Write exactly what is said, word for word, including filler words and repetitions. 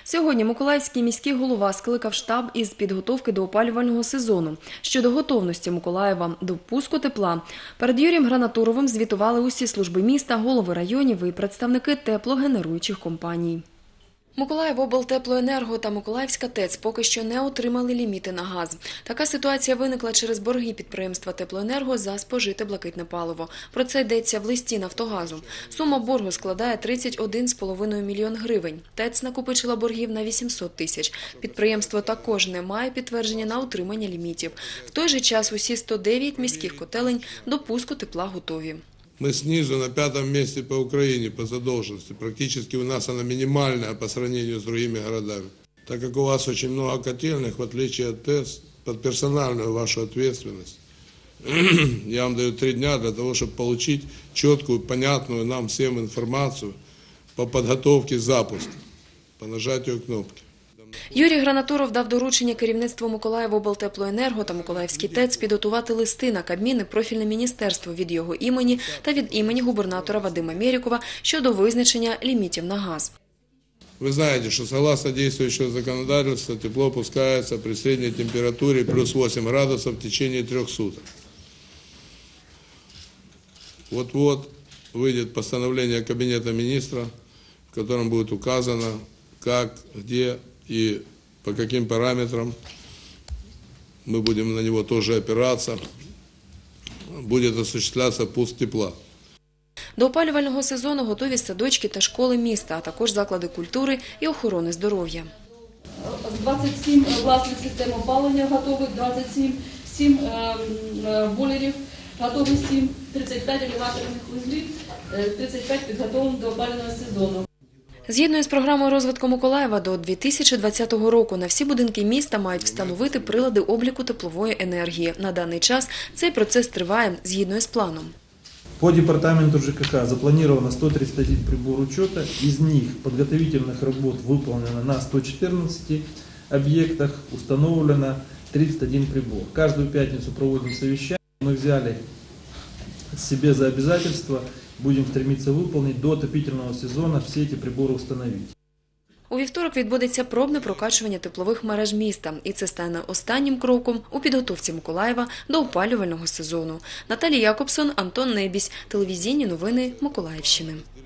Сьогодні Миколаївський міський голова скликав штаб із підготовки до опалювального сезону. Щодо готовності Миколаєва до впуску тепла, перед Юрієм Гранатуровим звітували усі служби міста, голови районів і представники теплогенеруючих компаній. Миколаївоблтеплоенерго та Миколаївська ТЕЦ поки що не отримали ліміти на газ. Така ситуація виникла через борги підприємства Теплоенерго за спожите блакитне паливо. Про це йдеться в листі Нафтогазу. Сума боргу складає тридцять один з половиною мільйон гривень. ТЕЦ накопичила боргів на вісімсот тисяч. Підприємство також не має підтвердження на отримання лімітів. В той же час усі сто дев'ять міських котелень до пуску тепла готові. Мы снизу на пятом месте по Украине по задолженности. Практически у нас она минимальная по сравнению с другими городами. Так как у вас очень много котельных, в отличие от ТЭЦ, под персональную вашу ответственность, я вам даю три дня для того, чтобы получить четкую, понятную нам всем информацию по подготовке запуска, по нажатию кнопки. Юрій Гранатуров дав доручення керівництву Миколаївоблтеплоенерго та Миколаївській ТЕЦ підготувати листи на Кабмін і профільне міністерство від його імені та від імені губернатора Вадима Мерікова щодо визначення лімітів на газ. Вы знаете, что согласно действующего законодательства тепло опускается при средней температуре плюс восемь градусов в течение трех суток. Вот-вот выйдет постановление Кабинета министра, в котором будет указано, как, где и по каким параметрам мы будем на него тоже опираться, будет осуществляться пуск тепла. До опалювального сезону готові садочки та школи міста, а також заклади культури і охорони здоров'я. двадцять сім власних систем опалення готових, двадцять сім, сім бойлерів готових, сім, тридцять п'ять елеваторних вузлів, тридцять п'ять підготовлено до опалювального сезону. Згідно із програмою розвитку Миколаєва, до дві тисячі двадцятого року на всі будинки міста мають встановити прилади обліку теплової енергії. На даний час цей процес триває згідно із планом. По департаменту ЖКХ запланировано сто тридцать один прибор учета, из них подготовительных работ выполнено на ста четырнадцати объектах, установлено тридцать один прибор. Каждую пятницу проводим совещание, мы взяли себе за обязательство, будем стремиться выполнить до отопительного сезона все эти приборы установить. У вівторок відбудеться пробне прокачування теплових мереж міста, і це стане останнім кроком у підготовці Миколаєва до опалювального сезону. Наталія Якобсон, Антон Небісь. Телевізійні новини Миколаївщини.